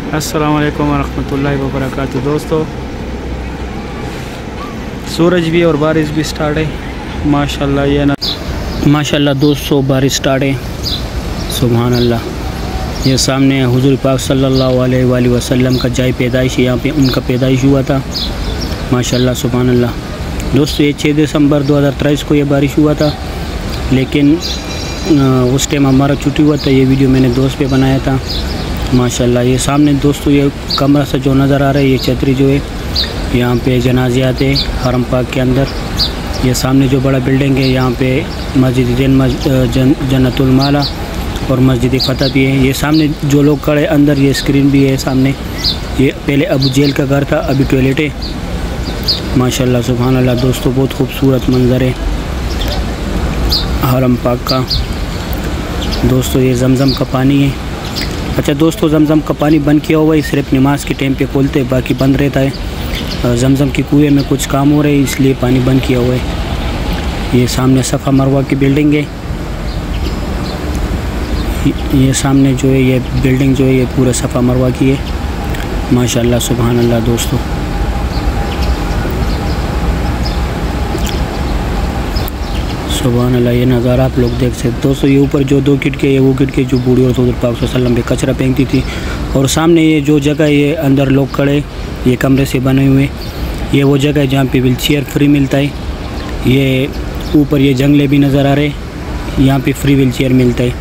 अस्सलाम वालेकुम वरहमतुल्लाहि वबरकातुहू। दोस्तों सूरज भी और बारिश भी स्टार्ट है माशाल्लाह। ये ना माशाल्लाह दोस्तों बारिश स्टार्ट है, सुभान अल्लाह। ये सामने हुजूर पाक सल्लल्लाहु अलैहि वसल्लम का जाए पैदाइश, यहाँ पे उनका पैदाइश हुआ था माशाल्लाह, सुभान अल्लाह। दोस्तों ये 6 दिसंबर 2023 को ये बारिश हुआ था, लेकिन उस टाइम हमारा छुट्टी हुआ था। ये वीडियो मैंने दोस्त पे बनाया था माशाल्लाह। ये सामने दोस्तों ये कमरा सा जो नज़र आ रहा है, ये छतरी जो है, यहाँ पे जनाजे आते हैं हरम पाक के अंदर। ये सामने जो बड़ा बिल्डिंग है, यहाँ पे मस्जिद जन्नतुल माला और मस्जिद फतह भी है। ये सामने जो लोग खड़े अंदर, ये स्क्रीन भी है सामने। ये पहले अबू जेल का घर था, अभी टॉयलेट है माशाल्लाह, सुभान अल्लाह। दोस्तों बहुत खूबसूरत मंज़र है हरम पाक का। दोस्तों ये जमज़म का पानी है। अच्छा दोस्तों, जमज़म का पानी बंद किया हुआ है, सिर्फ नमाज के टाइम पे खोलते हैं, बाकी बंद रहता है। जमज़म के कुएं में कुछ काम हो रहे हैं, इसलिए पानी बंद किया हुआ है। ये सामने सफ़ा मरवा की बिल्डिंग है। ये सामने जो है ये बिल्डिंग जो है, ये पूरा सफ़ा मरवा की है माशाल्लाह, सुभान अल्लाह। दोस्तों सुभान अल्लाह, ये नज़ारा आप लोग देख सकते। दोस्तों ये ऊपर जो 2 खिड़की है, वो खिड़की जो बूढ़ी और हुज़ूर पाक सल्लल्लाहु अलैहि वसल्लम पे कचरा फेंकती थी, और सामने ये जो जगह है, ये अंदर लोग खड़े, ये कमरे से बने हुए, ये वो जगह है जहाँ पे व्हील चेयर फ्री मिलता है। ये ऊपर ये जंगले भी नज़र आ रहे, यहाँ पे फ्री व्हील चेयर मिलता है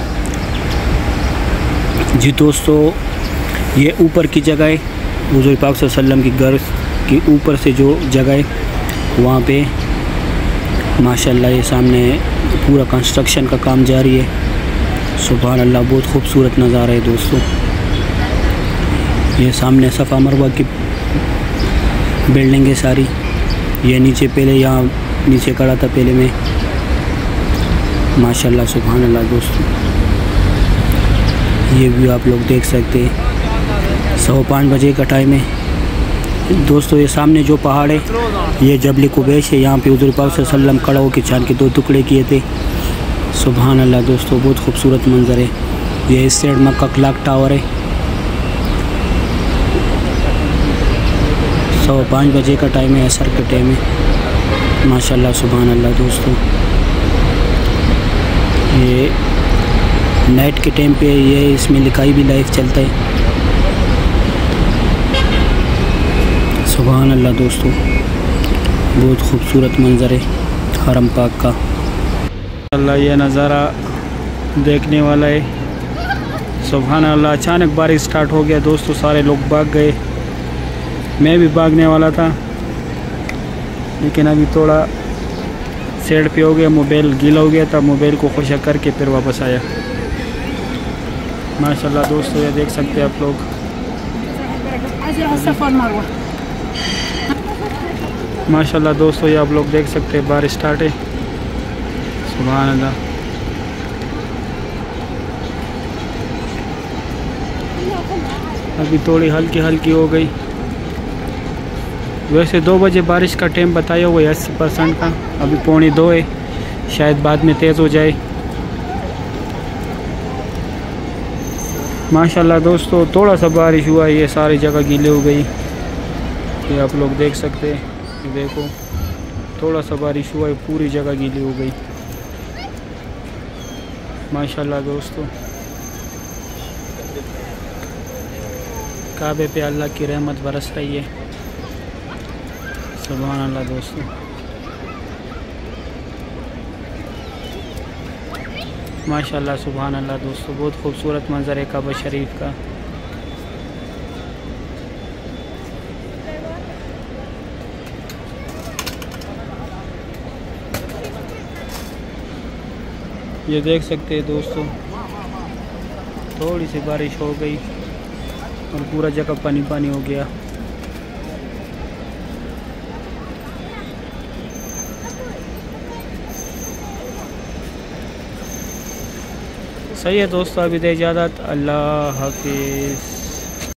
जी। दोस्तों ये ऊपर की जगह है, हुज़ूर पाक सल्लल्लाहु अलैहि वसल्लम की घर की ऊपर से जो जगह है, वहाँ पे माशाल्लाह ये सामने पूरा कंस्ट्रक्शन का काम जारी है, सुभान अल्लाह। बहुत खूबसूरत नज़ारा है दोस्तों। ये सामने सफ़ा मरवा की बिल्डिंग है सारी। ये नीचे पहले यहाँ नीचे खड़ा था पहले में माशाल्लाह, सुभान अल्लाह। दोस्तों ये व्यू आप लोग देख सकते हैं। 5:15 बजे का टाइम है दोस्तों। ये सामने जो पहाड़ है, ये जबल कुबैश है। यहाँ पे हुज़ूर पाक सल्लल्लाहु अलैहि वसल्लम खड़ा होकर चांद के 2 टुकड़े किए थे, सुभान अल्लाह। दोस्तों बहुत खूबसूरत मंजर है। ये इस साइड मक्का क्लॉक टावर है। 5:15 बजे का टाइम है, असर का टाइम है माशाल्लाह, सुभान अल्लाह। दोस्तों ये नाइट के टाइम पे ये इसमें लिखाई भी लाइव चलता है, सुभान अल्लाह। दोस्तों बहुत खूबसूरत मंज़र है हरम पाक का अल्लाह। ये नज़ारा देखने वाला है, सुभान अल्लाह। अचानक बारिश स्टार्ट हो गया दोस्तों, सारे लोग भाग गए, मैं भी भागने वाला था, लेकिन अभी थोड़ा साइड पे हो गया, मोबाइल गीला हो गया था, मोबाइल को खुशक करके फिर वापस आया माशाल्लाह। दोस्तों ये देख सकते हैं आप लोग, माशाल्लाह। दोस्तों ये आप लोग देख सकते हैं, बारिश स्टार्ट है, सुभान अल्लाह। अभी थोड़ी हल्की हल्की हो गई। वैसे 2 बजे बारिश का टाइम बताया हुआ है 80% का, अभी 1:45 है, शायद बाद में तेज़ हो जाए माशाल्लाह। दोस्तों थोड़ा सा बारिश हुआ, ये सारी जगह गीली हो गई, ये आप लोग देख सकते हैं। देखो थोड़ा सा बारिश हुआ है, पूरी जगह गीली हो गई माशाल्लाह। दोस्तों काबे पे अल्लाह की रहमत बरस रही है, सुभान अल्लाह। दोस्तों माशाल्लाह, सुभान अल्लाह। दोस्तों बहुत खूबसूरत मंजर है काबा शरीफ का। ये देख सकते हैं दोस्तों, थोड़ी सी बारिश हो गई और पूरा जगह पानी पानी हो गया। सही है दोस्तों, अभी दे इजाज़त, अल्लाह हाफिज़।